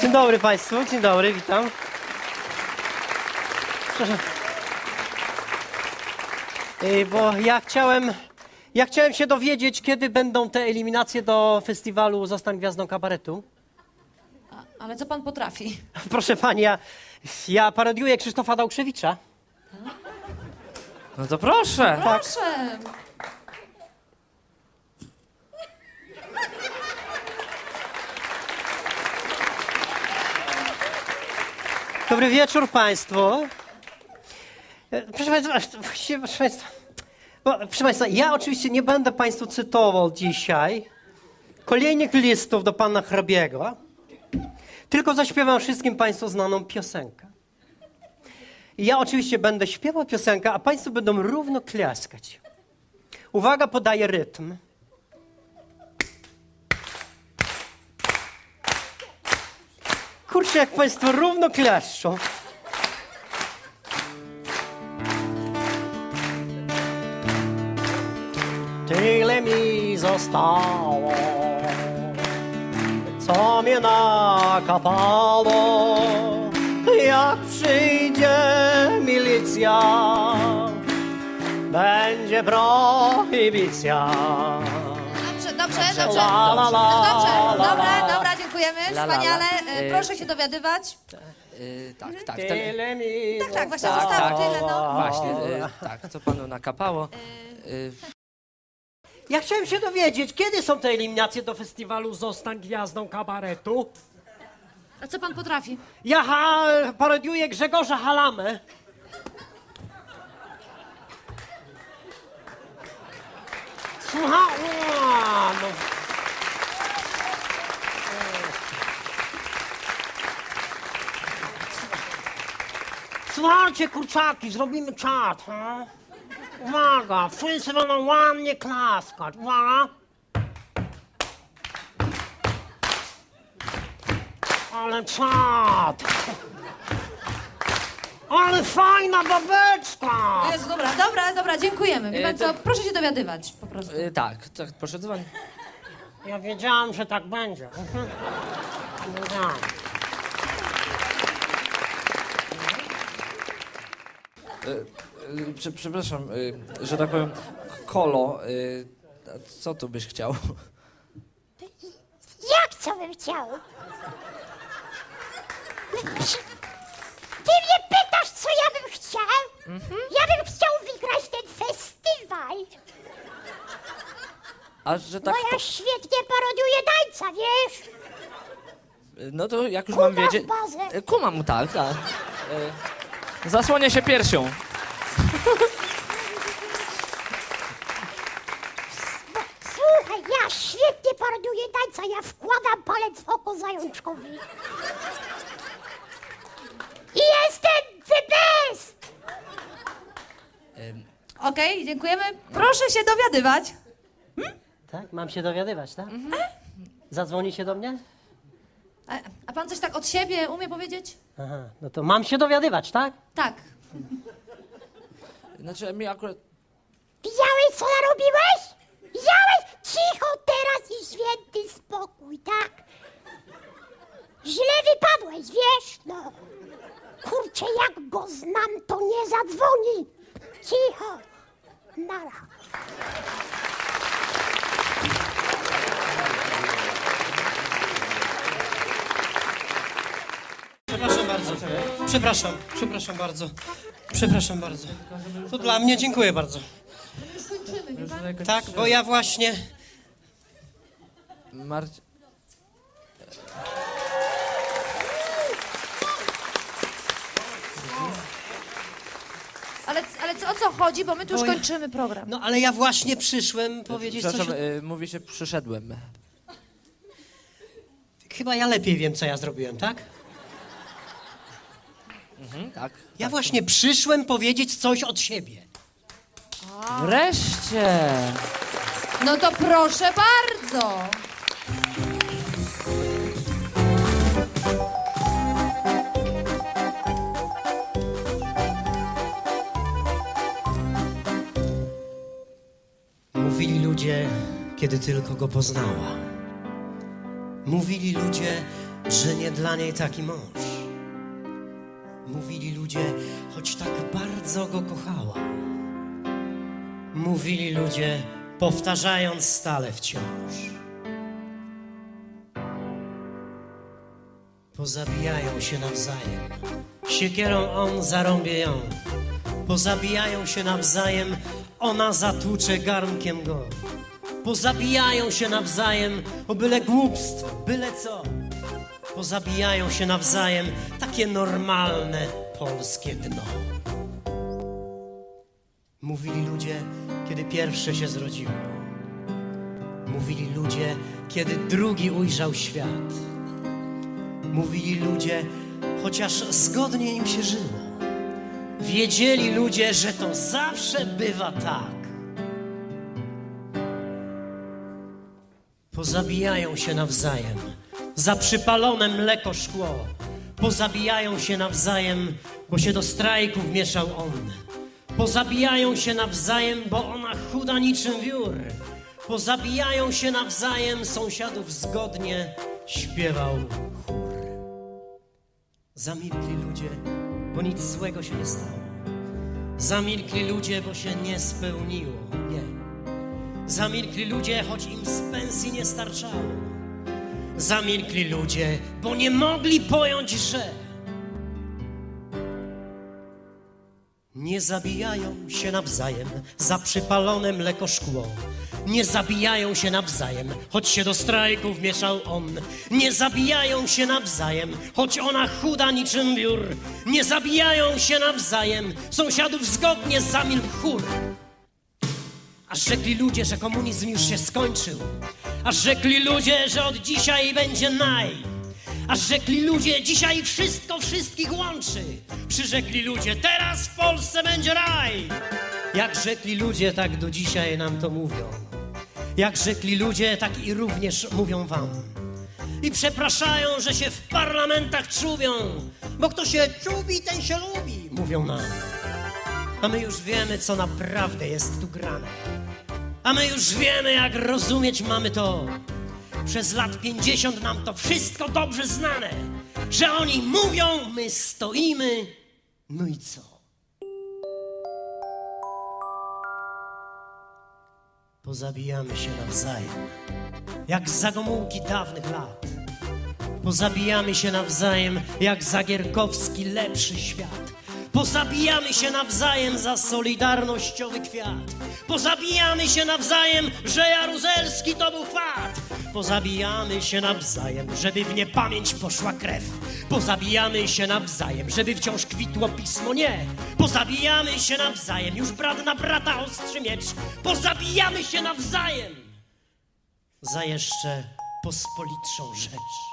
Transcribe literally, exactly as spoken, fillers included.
Dzień dobry Państwu, dzień dobry, witam. Przepraszam. Yy, bo ja chciałem, ja chciałem się dowiedzieć, kiedy będą te eliminacje do festiwalu Zostań Gwiazdą Kabaretu. A, ale co pan potrafi? Proszę Pani, ja, ja parodiuję Krzysztofa Dałkrzewicza. No to proszę. Proszę. Dobry wieczór Państwu. Proszę Państwa, właściwie, proszę Państwa, bo, proszę Państwa, ja oczywiście nie będę Państwu cytował dzisiaj kolejnych listów do Pana Hrabiego, tylko zaśpiewam wszystkim Państwu znaną piosenkę. I ja oczywiście będę śpiewał piosenkę, a Państwo będą równo klaskać. Uwaga, podaję rytm. Kurczę, jak Państwo równo klaszczą. Tyle mi zostało, co mnie nakapało. Jak przyjdzie milicja, będzie prohibicja. Dobrze, dobrze, dobrze. La, la, la, Dobrze, la, la. dobra, dobra, dziękujemy. La, la, la. Wspaniale. E, Y- Proszę się dowiadywać. Yy, tak, tak. Ten, Tyle mi Tak, tak, właśnie zostało. zostało tyle, no. właśnie, yy, tak, co panu nakapało. Yy, Ja chciałem się dowiedzieć, kiedy są te eliminacje do festiwalu Zostań Gwiazdą Kabaretu? A co pan potrafi? Ja ha, parodiuję Grzegorza Halamę. Słucha... O, no. Słuchajcie, kurczaki, zrobimy czat, ha? Uwaga, wszyscy będą ładnie klaskać. Uwaga. Ale czad! Ale fajna babeczka! Jezu, dobra, dobra, dobra, dziękujemy. Wie pan Y, co, to- proszę się dowiadywać po prostu. yy, tak, tak, proszę dzwoń. Ja wiedziałam, że tak będzie. Mhm. Wiedziałam. Yy, prze, przepraszam, yy, że tak powiem, Kolo, yy, a co tu byś chciał? Jak co bym chciał? Ty mnie pytasz, co ja bym chciał? Ja bym chciał wygrać ten festiwal, A że bo tak, ja po, świetnie parodiuję tańca, wiesz? no to jak już Kumasz mam wiedzieć... bazę. Yy, Kumam, tak, tak. Yy, zasłonię się piersią. Słuchaj, ja świetnie parodiuję tańca, ja wkładam palec w oko zajączkowi. I jestem the best! Okej, dziękujemy. Proszę się dowiadywać. Tak? Mam się dowiadywać, tak? Zadzwoni się do mnie? A, a pan coś tak od siebie umie powiedzieć? Aha, no to mam się dowiadywać, tak? Tak. Znaczy, mi akurat... Widziałeś, co narobiłeś? Widziałeś? Cicho teraz i święty spokój, tak? Źle wypadłeś, wiesz? No. Kurczę, jak go znam, to nie zadzwoni. Cicho. Nara. Przepraszam bardzo. Przepraszam, przepraszam bardzo. Przepraszam bardzo. To dla mnie dziękuję bardzo. Już kończymy, wie pan? Tak, bo ja właśnie... Marci... Ale, ale co, o co chodzi, bo my tu już Bo ja- kończymy program. No ale ja właśnie przyszłem powiedzieć coś... Przepraszam, o- yy, mówi się przyszedłem. Chyba ja lepiej wiem, co ja zrobiłem, tak? Mhm, tak. Ja właśnie przyszłem powiedzieć coś od siebie. Wreszcie! No to proszę bardzo. Mówili ludzie, kiedy tylko go poznała. Mówili ludzie, że nie dla niej taki mąż. Mówili ludzie, choć tak bardzo go kochała. Mówili ludzie, powtarzając stale wciąż. Pozabijają się nawzajem, siekierą on zarąbie ją. Pozabijają się nawzajem, ona zatłucze garnkiem go. Pozabijają się nawzajem, o byle głupstwo, byle co. Pozabijają się nawzajem, takie normalne polskie dno. Mówili ludzie, kiedy pierwsze się zrodziło. Mówili ludzie, kiedy drugi ujrzał świat. Mówili ludzie, chociaż zgodnie im się żyło. Wiedzieli ludzie, że to zawsze bywa tak. Pozabijają się nawzajem za przypalone mleko szkło. Pozabijają się nawzajem, bo się do strajku wmieszał on. Pozabijają się nawzajem, bo ona chuda niczym wiór. Pozabijają się nawzajem, sąsiadów zgodnie śpiewał chór. Zamilkli ludzie, bo nic złego się nie stało. Zamilkli ludzie, bo się nie spełniło, nie. Zamilkli ludzie, choć im z pensji nie starczało. Zamilkli ludzie, bo nie mogli pojąć, że nie zabijają się nawzajem za przypalone mleko szkło. Nie zabijają się nawzajem, choć się do strajku wmieszał on. Nie zabijają się nawzajem, choć ona chuda niczym wiór. Nie zabijają się nawzajem, sąsiadów zgodnie zamilkł chór. Aż rzekli ludzie, że komunizm już się skończył. Aż rzekli ludzie, że od dzisiaj będzie naj. Aż rzekli ludzie, dzisiaj wszystko wszystkich łączy. Przyrzekli ludzie, teraz w Polsce będzie raj. Jak rzekli ludzie, tak do dzisiaj nam to mówią. Jak rzekli ludzie, tak i również mówią wam. I przepraszają, że się w parlamentach czubią, bo kto się czubi, ten się lubi, mówią nam. A my już wiemy, co naprawdę jest tu grane. A my już wiemy, jak rozumieć mamy to. Przez lat pięćdziesiąt nam to wszystko dobrze znane. Że oni mówią, my stoimy, no i co? Pozabijamy się nawzajem, jak za Gomułki dawnych lat. Pozabijamy się nawzajem, jak za Gierkowski lepszy świat. Pozabijamy się nawzajem za solidarnościowy kwiat. Pozabijamy się nawzajem, że Jaruzelski to był fat. Pozabijamy się nawzajem, żeby w niepamięć poszła krew. Pozabijamy się nawzajem, żeby wciąż kwitło pismo nie. Pozabijamy się nawzajem, już brat na brata ostrzy miecz. Pozabijamy się nawzajem za jeszcze pospolitszą rzecz.